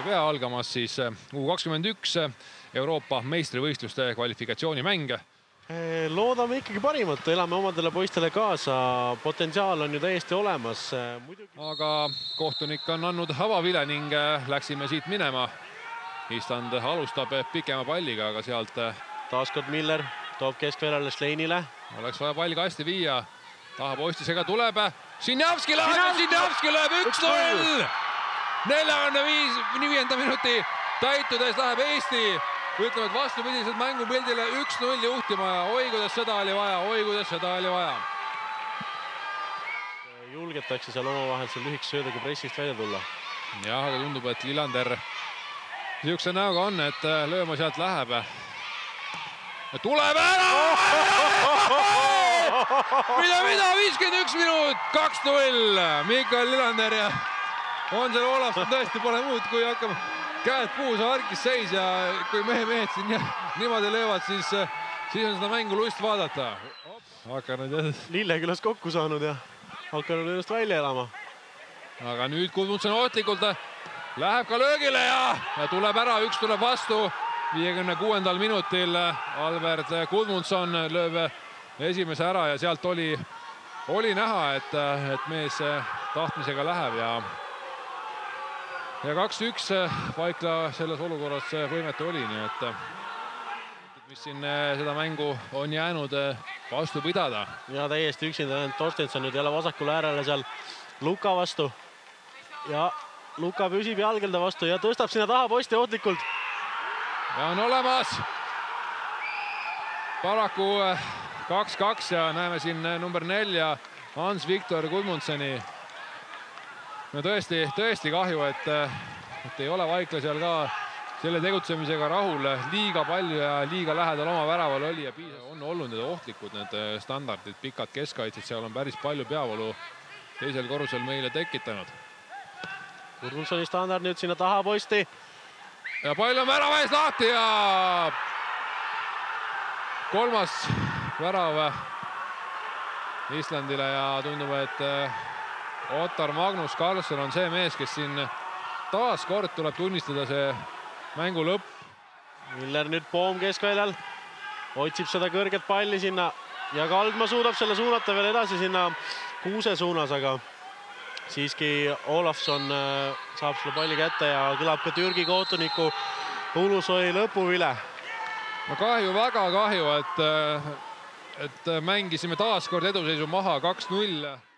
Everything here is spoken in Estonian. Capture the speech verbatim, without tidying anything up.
pea algamas siis U kakskümmend üks Euroopa meistrivõistluste kvalifikatsioonimänge. Loodame ikkagi parimat, elame omadele poistele kaasa, potentsiaal on ju täiesti olemas. Aga kohtunik on andnud avavile ning läksime siit minema. Island alustab pikema palliga, aga sealt taaskord Miller toob keskväljale Sleinile. Oleks vaja pall kasti viia. Taha poistisega tuleb. Sinjavski läheb, Sinjavski läheb üks null! neljakümne viienda minuti täitudes läheb Eesti. Ütleme, et vastupidiselt mängupildile üks null juhtima ja oi, kuidas seda oli vaja, oi, kuidas seda oli vaja. Julgetakse seal omavahel seal lühikese söödega pressist välja tulla. Jah, aga tundub, et Lillander niisuguse näoga on, et lööma sealt läheb. Tuleb ära! Mida, mida, viiskümmend üks minut, kaks null. Mikael Lillander ja on seal Olafson tõesti pole muud, kui hakkab käed puus harkis seis ja kui mehe mehed siin niimoodi löövad, siis, siis on seda mängu lust vaadata. Hakanud Lillekülas kokku saanud ja hakanud ennast välja elama. Aga nüüd Gudmundsson ootlikult läheb ka löögile ja, ja tuleb ära, üks tuleb vastu. viiekümne kuuendal minutil Albert Gudmundsson lööb esimese ära ja sealt oli, oli näha, et, et mees tahtmisega läheb ja ja kaks üks Vaikla selles olukorras võimete oli, nii et mis siin seda mängu on jäänud vastu pidada. Ja täiesti üksinda Torstensson nüüd jälle vasakule äärele seal Luka vastu. Ja Luka püsib jalgelda vastu ja tõstab sinna taha posti ootlikult. Ja on olemas. Paraku kaks kaks ja näeme siin number nelja Hans-Viktor Gudmundssoni. No tõesti, tõesti kahju, et, et ei ole Vaikla seal ka selle tegutsemisega rahul. Liiga palju ja liiga lähedal oma väraval oli ja on olnud need ohtlikud need standardid, pikad keskkaitsid, seal on päris palju peavalu teisel korrusel meile tekitanud. Gudmundssoni standard nüüd sinna taha posti. Ja pall on värava ees lahti ja kolmas värav Islandile ja tundub, et Ottar Magnus Carlsson on see mees, kes siin taas kord tuleb tunnistada see mängu lõpp. Miller nüüd Poom keskväljal, otsib seda kõrget palli sinna ja Kaldma suudab selle suunata veel edasi sinna Kuuse suunas, aga siiski Olafson saab selle palli kätte ja kõlab ka Türgi kohtuniku Ulusoi lõpuvile. No kahju, väga kahju, et, et mängisime taas kord eduseisu maha kaks null.